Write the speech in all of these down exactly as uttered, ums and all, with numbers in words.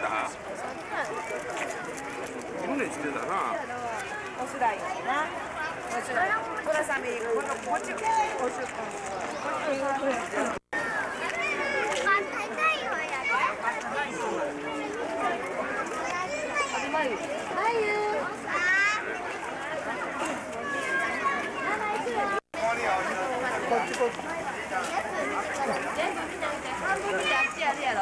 た。自分で作ってたな。 おしらいな。おしらい。これさみ、このこっち、おし、こっち。全部見て見て。半分見てあっちやるやろ。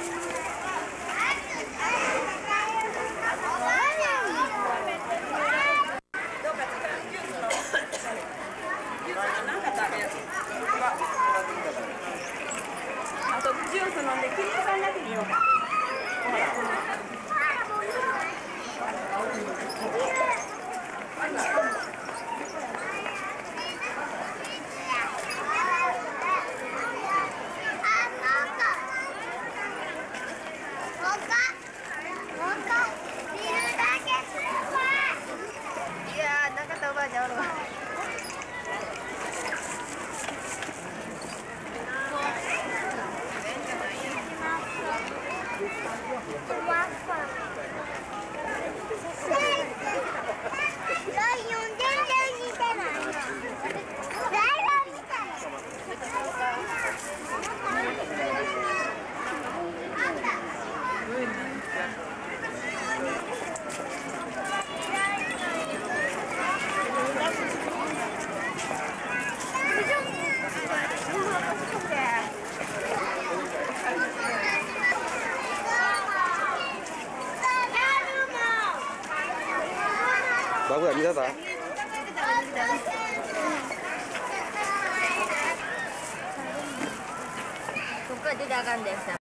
あとジュース飲んで気に入らなくていいよ。いやー、中田おばあちゃんおるわ。 Bagus bisa tak? Suka tidak akan desa.